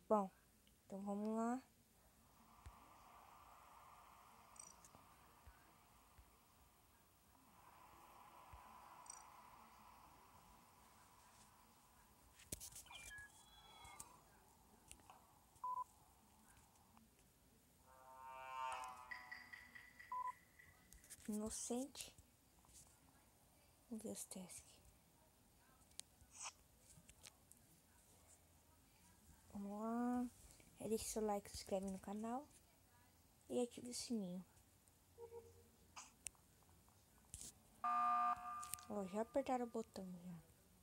Bom, então vamos lá. Inocente. Vamos ver os testes aqui. Vamos lá. Deixe seu like, se inscreve no canal e ative o sininho. Ó, já apertaram o botão já.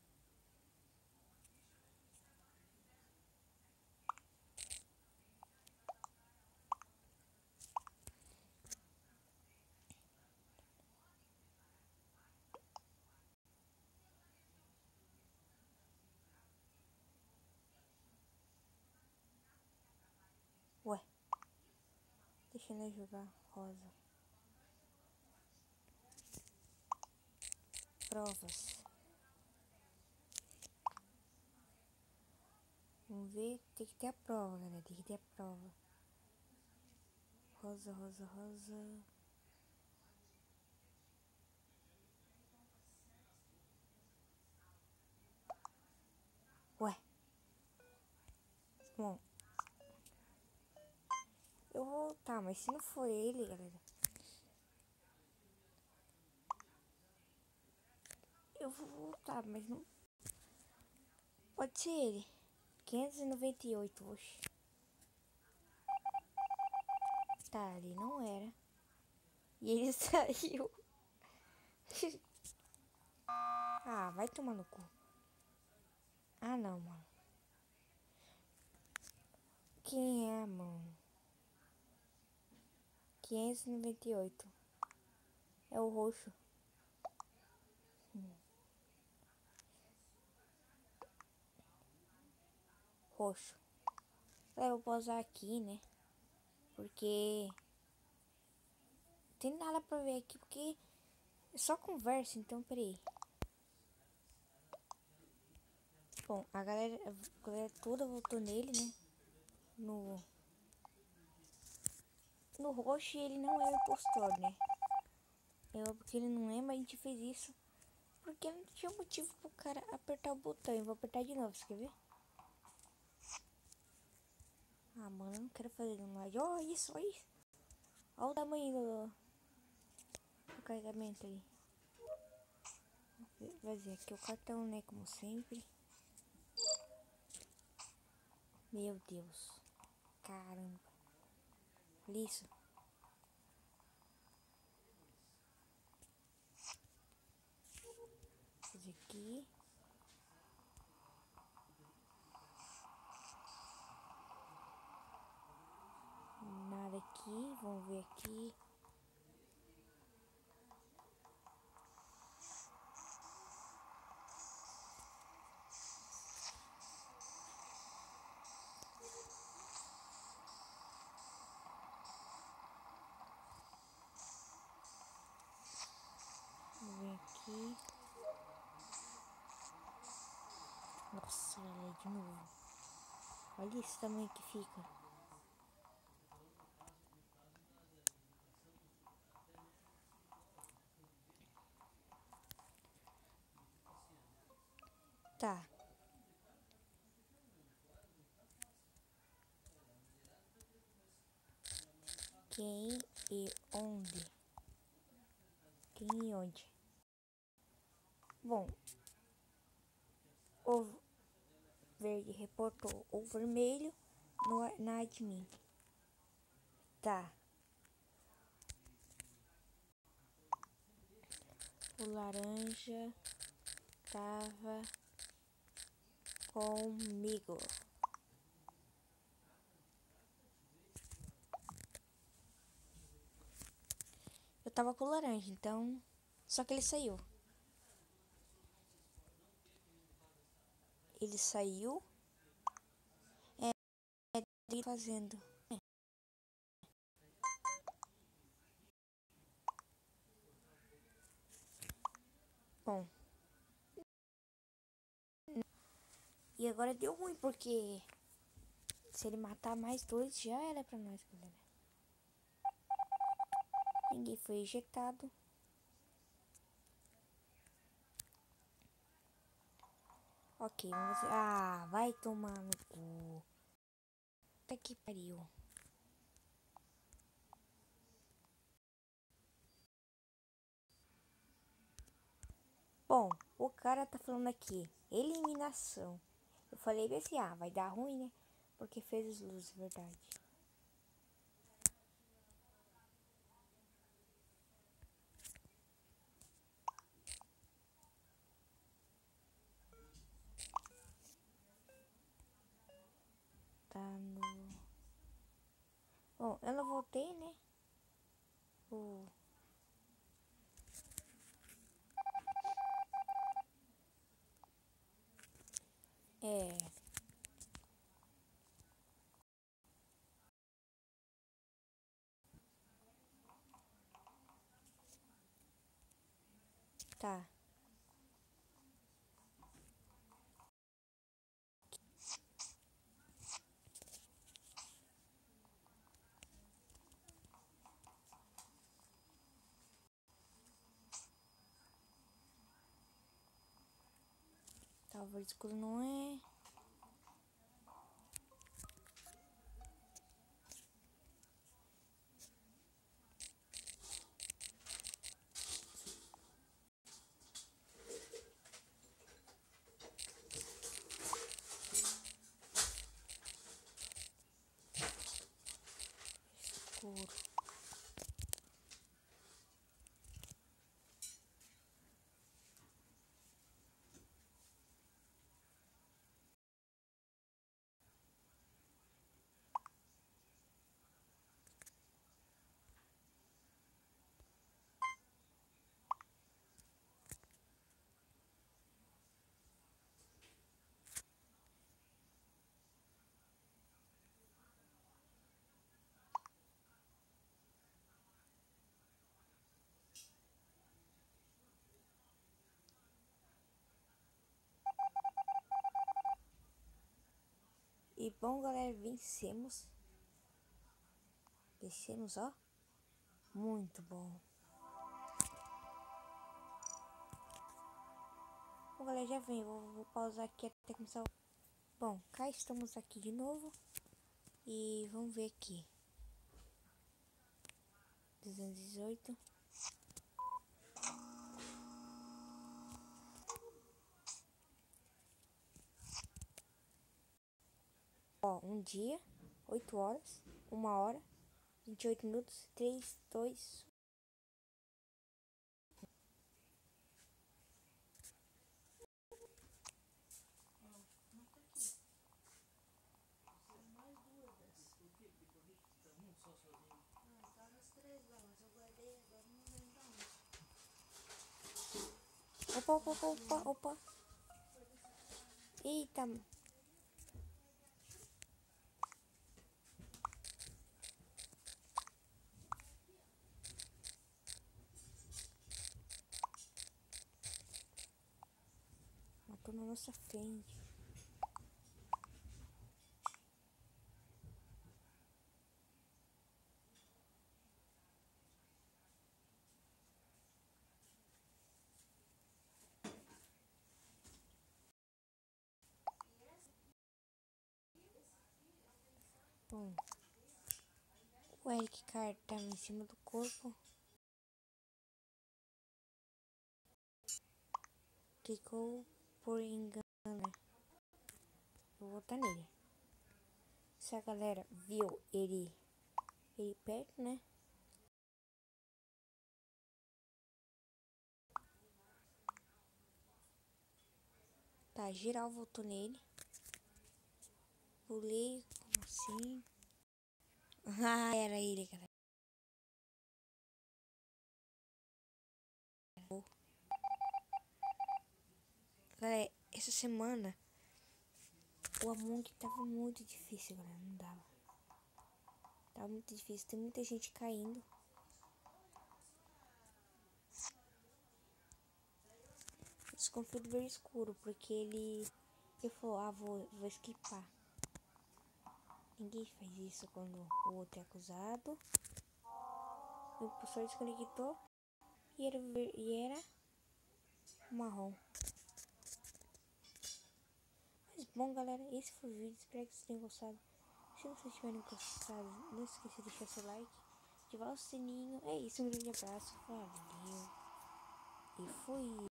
Ué, deixa eu jogar rosa. Provas. Vamos ver, tem que ter a prova, galera. Tem que ter a prova. Rosa, rosa, rosa. Ué. Bom. Eu vou voltar, mas se não for ele, galera. Eu vou voltar, mas não. Pode ser ele. 598, oxe. Tá, ali não era. E ele saiu. Ah, vai tomar no cu. Ah, não, mano. Quem é, mano? 598. É o roxo. Roxo. Eu vou usar aqui, né? Porque não tem nada pra ver aqui, porque é só conversa, então peraí. Bom, a galera toda votou nele, né? No roxo, e ele não é o impostor, né? Porque ele não é, mas a gente fez isso porque não tinha motivo pro cara apertar o botão. Eu vou apertar de novo, você quer ver? Ah, mano, eu não quero fazer mais. Ó, isso, ó isso. Olha o tamanho do carregamento aí. Vai ver aqui o cartão, né? Como sempre. Meu Deus. Caramba. Olha isso. Vou fazer aqui. Nada aqui. Vamos ver aqui. Vamos ver aqui. Nossa, olha de novo. Olha esse tamanho que fica. Tá. Quem e onde? Quem e onde? Bom, o verde reportou o vermelho na admin. Tá. O laranja tava comigo. Eu tava com o laranja, então. Só que ele saiu. Ele saiu. Ele fazendo. Bom. E agora deu ruim porque Se ele matar mais dois, já era pra nós, galera. Ninguém foi ejetado. Ok, vamos ver. Ah, vai tomar no cu. Puta que pariu. Bom, o cara tá falando aqui, eliminação. Eu falei assim, ah, vai dar ruim, né? Porque fez os luzes, verdade. Tá no... Bom, eu não voltei, né? O... É... Tá. Tá, o verde escuro não é... Escuro. E bom, galera, vencemos. Vencemos, ó. Muito bom. Bom, galera, já vem. Vou pausar aqui até começar. Bom, cá estamos aqui de novo. E vamos ver aqui. 218. Ó, um dia, 8 horas, 1 hora, 28 minutos, 3, 2. Opa, opa, opa, opa, opa. Eita. Matou na nossa frente. Bom. O Eric Carr tava em cima do corpo. Clicou por engano. Vou votar nele. Se a galera viu ele perto, né? Tá, geral votou nele. Pulei, como assim? Ah, era ele, galera. Galera, essa semana o Among tava muito difícil, galera. Não dava. Tava muito difícil. Tem muita gente caindo. Desconfio do verde escuro, porque ele falou, ah, vou esquipar. Ninguém faz isso quando o outro é acusado. O impostor desconectou e era marrom. Mas bom, galera, esse foi o vídeo. Espero que vocês tenham gostado. Se vocês tiverem gostado, não esqueça de deixar seu like, ativar o sininho. É isso, um grande abraço, valeu e fui!